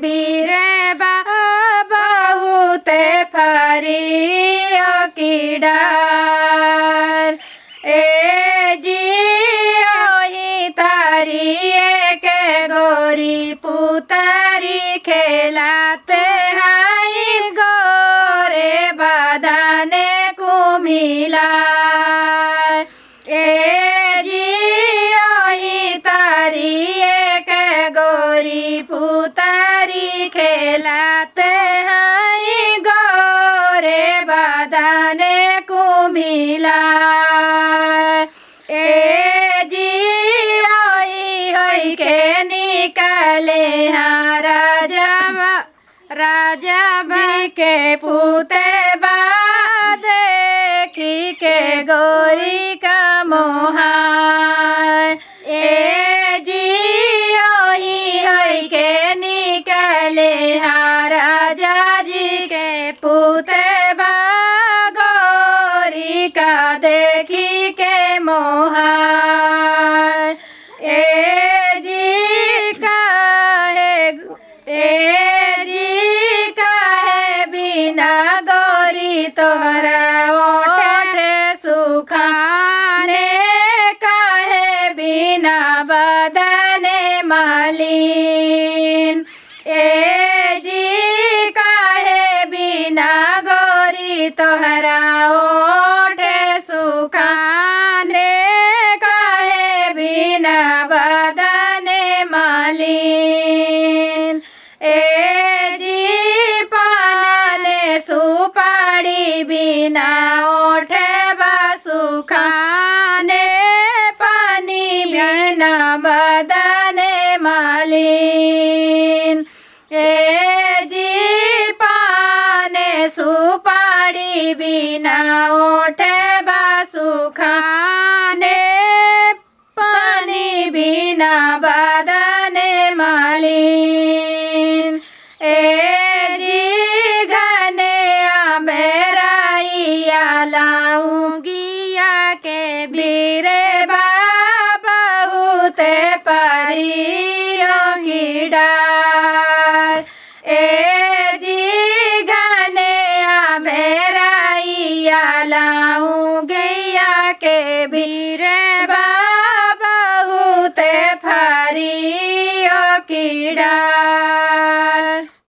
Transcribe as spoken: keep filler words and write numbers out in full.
बीरे बहुत फरी कीडार ए जी तारी के गोरी पुतारी खेलाते हाई गोरे बदाने को मिला पुतारी खेलाते हैं गोरे बदाने को मिला ए जी होई होई के निकले हाँ राजा राजा जी के पूते बाद देखी के गोरी का मोहा राजा जी के पूते गोरी का देखी के मोहा ए जी का है ए जी का है बिना गोरी तोहरा ओठ सुखाने का है बिना बदने मालिन ए तोहरा ओठ सुखाने का है बिना बदने मालिन ए जी पाने सुपाड़ी बिना ओठ सुखाने पानी बिना बदने मालिन ए जी पाने सुपाड़ी बिना ओठे सुखाने पानी बिना बदने मालिन ए जी घने मेराइया लाऊंगिया के बीरे बहुत परियों की डार ए जी घने लाऊं गैया के बीरे बहुत फरी कीड़ा।